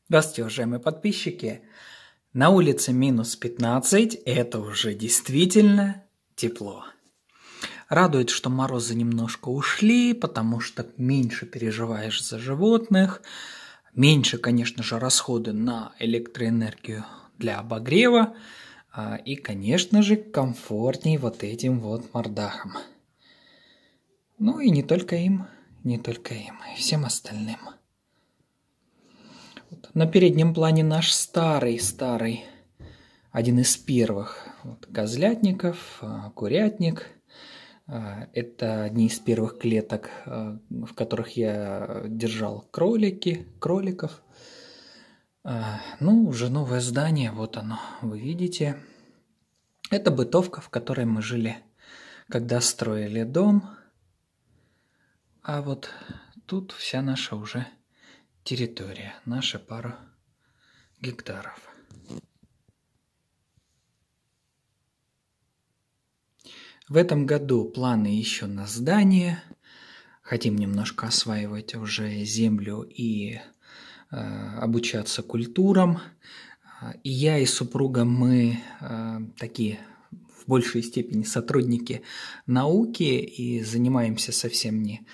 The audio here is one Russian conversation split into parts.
Здравствуйте, уважаемые подписчики. На улице минус 15, это уже действительно тепло. Радует, что морозы немножко ушли, потому что меньше переживаешь за животных, меньше, конечно же, расходы на электроэнергию для обогрева и, конечно же, комфортней вот этим вот мордахам. Ну и не только им, и всем остальным. На переднем плане наш старый, один из первых козлятников, курятник. Это одни из первых клеток, в которых я держал кроликов. Ну, уже новое здание, вот оно, вы видите. Это бытовка, в которой мы жили, когда строили дом. А вот тут вся наша уже территория, наша пара гектаров. В этом году планы еще на здание. Хотим немножко осваивать уже землю и обучаться культурам. И я, и супруга, мы такие в большей степени сотрудники науки и занимаемся совсем не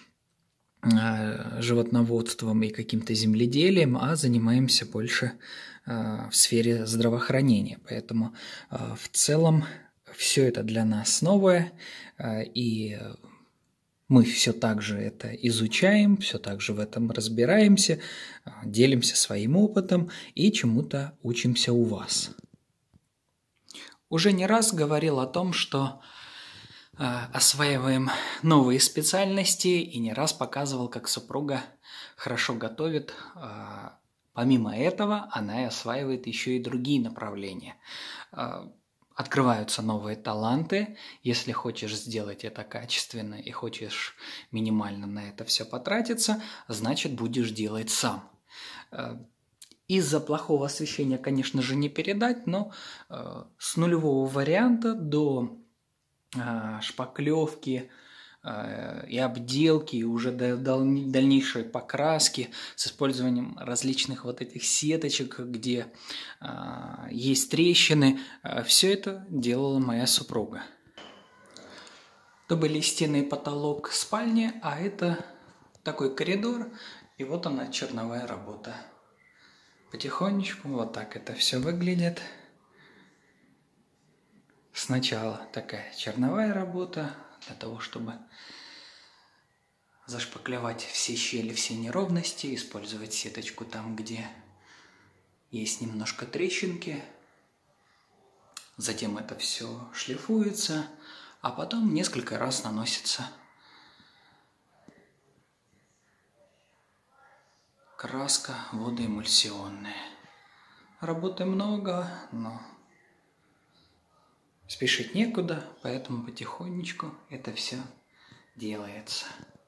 животноводством и каким-то земледелием, а занимаемся больше в сфере здравоохранения. Поэтому в целом все это для нас новое, и мы все так же это изучаем, все так же в этом разбираемся, делимся своим опытом и чему-то учимся у вас. Уже не раз говорил о том, что осваиваем новые специальности, и не раз показывал, как супруга хорошо готовит. Помимо этого, она и осваивает еще и другие направления. Открываются новые таланты. Если хочешь сделать это качественно и хочешь минимально на это все потратиться, значит, будешь делать сам. Из-за плохого освещения, конечно же, не передать, но с нулевого варианта до шпаклевки и обделки, и уже до дальнейшей покраски с использованием различных вот этих сеточек, где есть трещины. Все это делала моя супруга. То были стены и потолок спальни, а это такой коридор, и вот она, черновая работа. Потихонечку вот так это все выглядит. Сначала такая черновая работа, для того, чтобы зашпаклевать все щели, все неровности, использовать сеточку там, где есть немножко трещинки. Затем это все шлифуется, а потом несколько раз наносится краска водоэмульсионная. Работы много, но спешить некуда, поэтому потихонечку это все делается.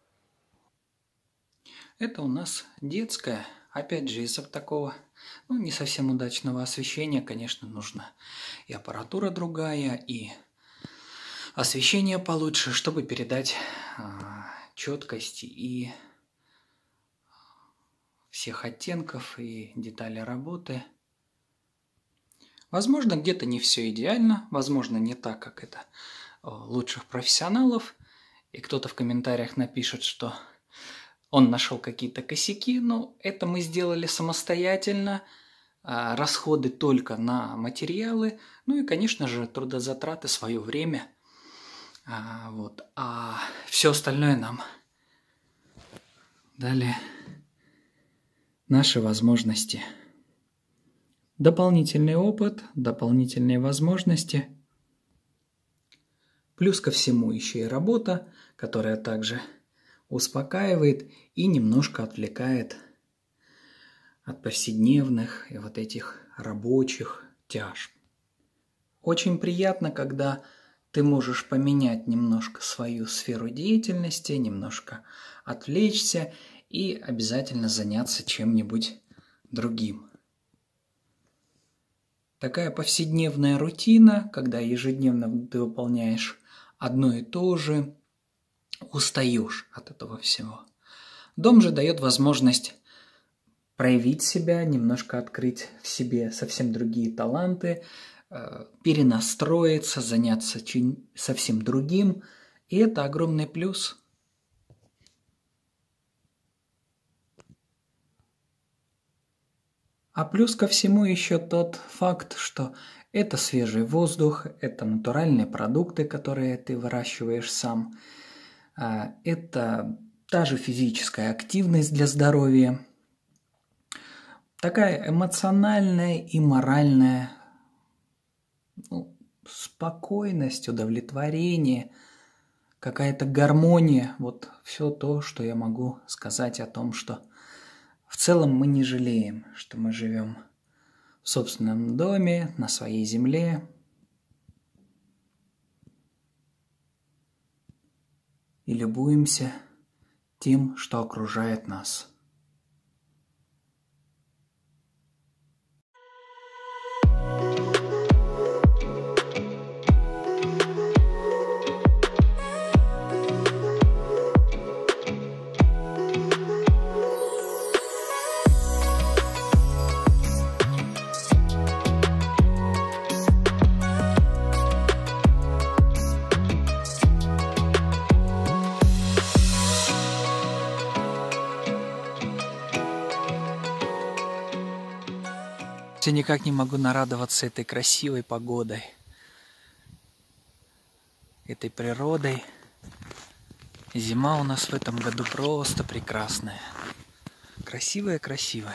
Это у нас детская. Опять же, из-за такого не совсем удачного освещения, конечно, нужна и аппаратура другая, и освещение получше, чтобы передать четкость и всех оттенков и деталей работы. Возможно, где-то не все идеально, возможно, не так, как это у лучших профессионалов, и кто-то в комментариях напишет, что он нашел какие-то косяки, но это мы сделали самостоятельно, расходы только на материалы, ну и, конечно же, трудозатраты, свое время, а все остальное нам дали наши возможности. Дополнительный опыт, дополнительные возможности. Плюс ко всему еще и работа, которая также успокаивает и немножко отвлекает от повседневных и вот этих рабочих тяжб. Очень приятно, когда ты можешь поменять немножко свою сферу деятельности, немножко отвлечься и обязательно заняться чем-нибудь другим. Такая повседневная рутина, когда ежедневно ты выполняешь одно и то же, устаешь от этого всего. Дом же дает возможность проявить себя, немножко открыть в себе совсем другие таланты, перенастроиться, заняться совсем другим. И это огромный плюс. А плюс ко всему еще тот факт, что это свежий воздух, это натуральные продукты, которые ты выращиваешь сам. Это та же физическая активность для здоровья. Такая эмоциональная и моральная спокойность, удовлетворение, какая-то гармония. Вот все то, что я могу сказать о том, что в целом мы не жалеем, что мы живем в собственном доме, на своей земле. И любуемся тем, что окружает нас. Я никак не могу нарадоваться этой красивой погодой, этой природой. Зима у нас в этом году просто прекрасная. Красивая-красивая.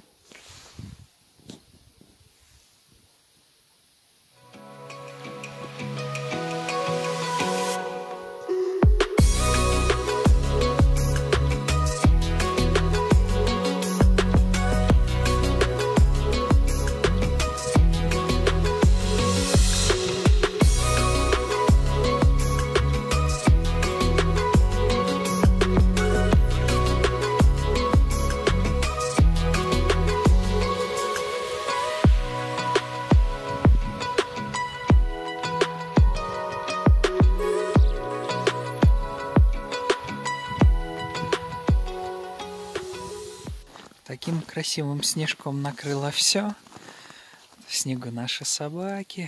Таким красивым снежком накрыло все. В снегу наши собаки.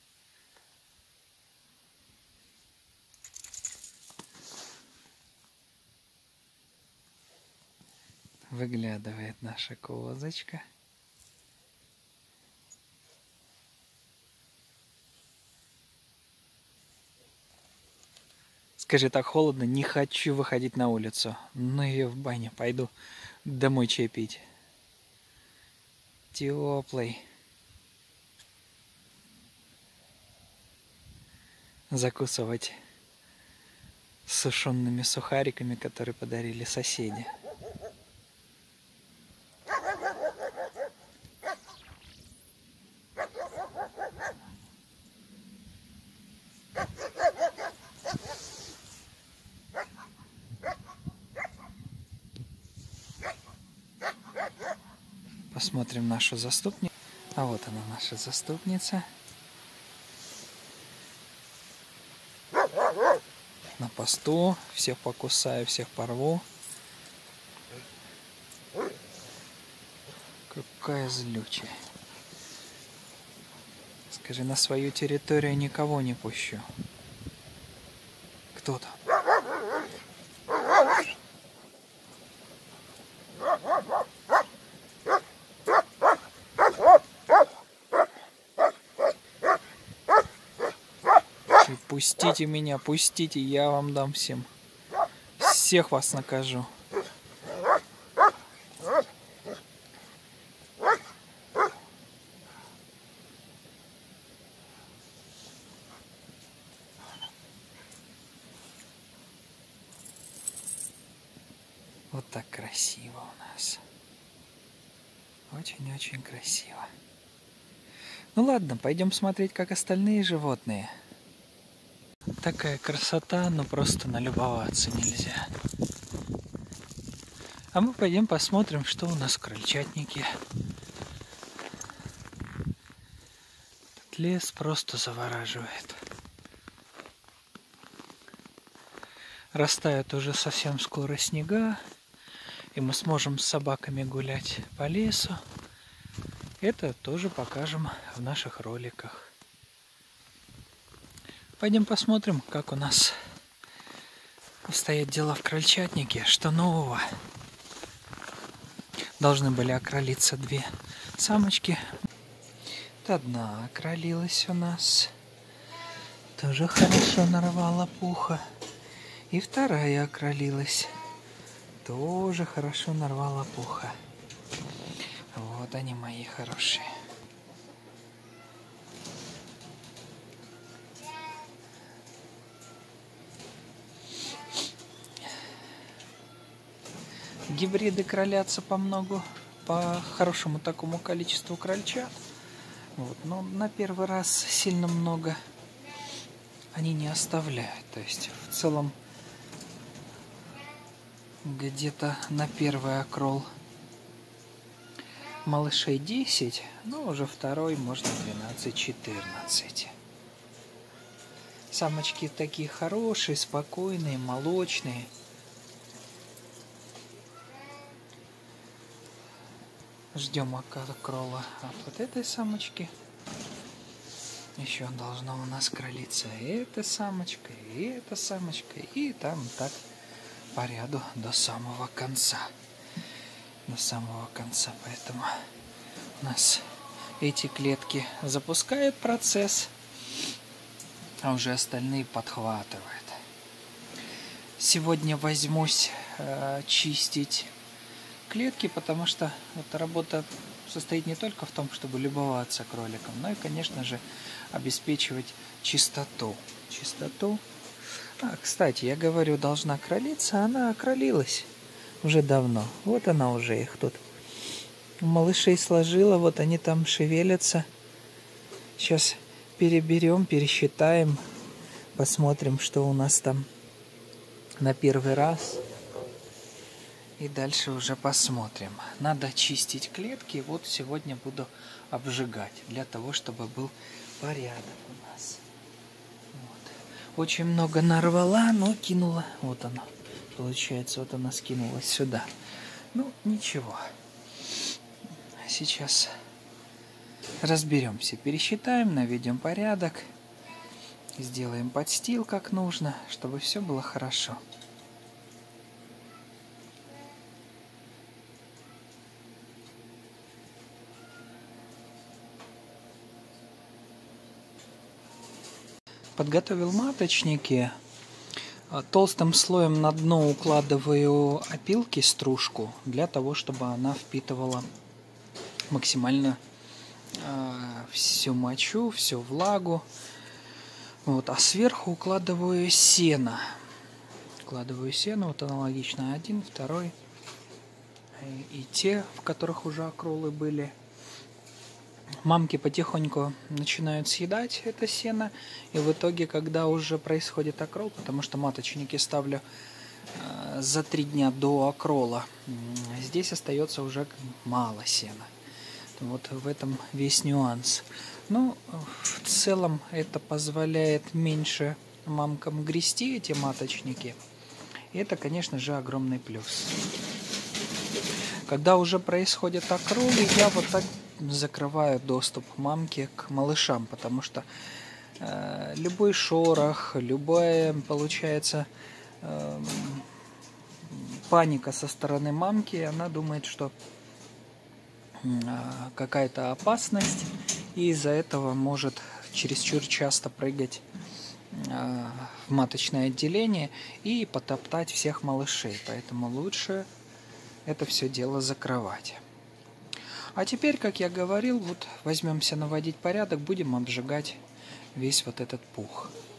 Выглядывает наша козочка. Скажи, так холодно, не хочу выходить на улицу. Ну ее в баню, пойду домой чай пить. Теплый. Закусывать сушеными сухариками, которые подарили соседи. Посмотрим нашу заступницу. А вот она, наша заступница. На посту. Всех покусаю, всех порву. Какая злючая. Скажи, на свою территорию никого не пущу. Кто там? Пустите меня, пустите, я вам дам всем. Всех вас накажу. Вот так красиво у нас. Очень-очень красиво. Ну ладно, пойдем смотреть, как остальные животные. Такая красота, но просто налюбоваться нельзя. А мы пойдем посмотрим, что у нас в крольчатнике. Этот лес просто завораживает. Растают уже совсем скоро снега. и мы сможем с собаками гулять по лесу. Это тоже покажем в наших роликах. Пойдем посмотрим, как у нас обстоят дела в крольчатнике, что нового. Должны были окролиться 2 самочки. Одна окролилась у нас. Тоже хорошо нарвала пуха. И вторая окролилась. Тоже хорошо нарвала пуха. Вот они, мои хорошие. Гибриды кролятся по хорошему такому количеству крольчат. Вот. Но на первый раз сильно много они не оставляют. То есть в целом где-то на первый окрол малышей 10, но уже второй можно 12-14. Самочки такие хорошие, спокойные, молочные. Ждем окрола от вот этой самочки. Еще должна у нас кролиться эта самочка, и эта самочка, и там так по ряду до самого конца. До самого конца. Поэтому у нас эти клетки запускают процесс, а уже остальные подхватывают. Сегодня возьмусь чистить клетки, потому что эта работа состоит не только в том, чтобы любоваться кроликом, но и, конечно же, обеспечивать чистоту. Кстати, я говорю, должна кролиться, она окролилась уже давно. Вот она уже их тут малышей сложила, вот они там шевелятся. Сейчас переберем, пересчитаем, посмотрим, что у нас там на первый раз. И дальше уже посмотрим. Надо чистить клетки. Вот сегодня буду обжигать, для того, чтобы был порядок у нас. Вот. Очень много нарвала, но кинула. Вот она. Получается, вот она скинулась сюда. Ну, ничего. Сейчас разберемся, пересчитаем, наведем порядок. Сделаем подстил как нужно, чтобы все было хорошо. Подготовил маточники. Толстым слоем на дно укладываю опилки, стружку, для того, чтобы она впитывала максимально всю мочу, всю влагу. Вот. А сверху укладываю сено. Вот аналогично 1, 2. И те, в которых уже окролы были. Мамки потихоньку начинают съедать это сено, и в итоге, когда уже происходит окрол, потому что маточники ставлю за 3 дня до окрола, здесь остается уже мало сена. Вот в этом весь нюанс. Но в целом это позволяет меньше мамкам грести эти маточники. И это, конечно же, огромный плюс. Когда уже происходит окрол, я вот так закрываю доступ мамки к малышам, потому что любой шорох, любая, получается, паника со стороны мамки, она думает, что какая-то опасность, и из-за этого может чересчур часто прыгать в маточное отделение и потоптать всех малышей. Поэтому лучше это все дело закрывать. А теперь, как я говорил, вот возьмемся наводить порядок, будем обжигать весь вот этот пух.